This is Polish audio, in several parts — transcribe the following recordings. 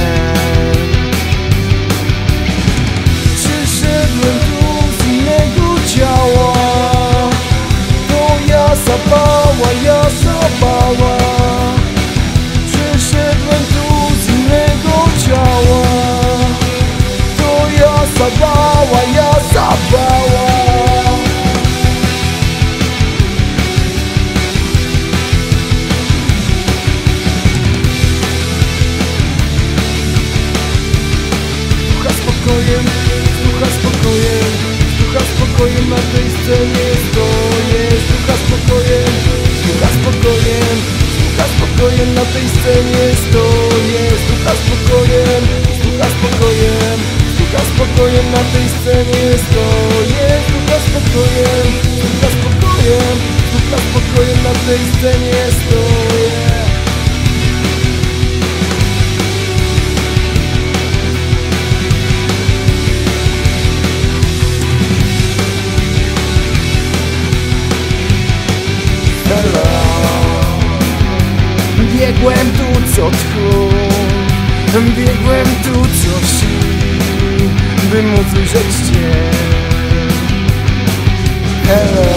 Przyszedłem tu z innego ciała, to ja zabała. Przyszedłem tu z innego ciała, to ja zabała. Ducha spokojem na tej scenie stoję. Ducha spokojem na tej scenie stoję. Ducha spokojem na tej scenie stoję. Ducha spokojem na tej scenie stoję. Biegłem tu co tchu, biegłem tu co wsi, by móc ujrzeć Cię. Hello.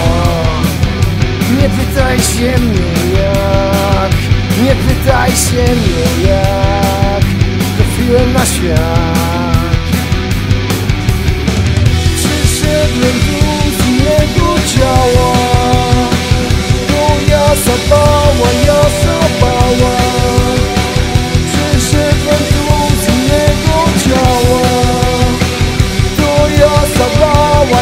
Nie pytaj się mnie jak, nie pytaj się mnie jak trafiłem na świat. Przyszedłem tu z innego ciała, to ja zabała. Przyszedłem tu z innego ciała, to ja zabała.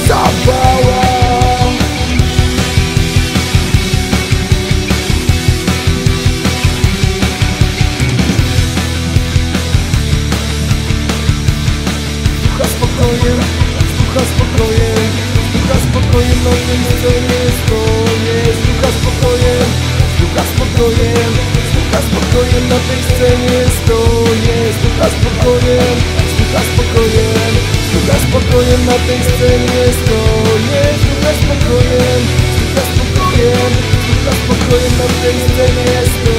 Ducha spokojem na tej scenie stoję. Ducha spokojem na tej scenie stoję. Ducha spokojem na tej scenie stoję. Ducha spokojem na tej scenie stoję.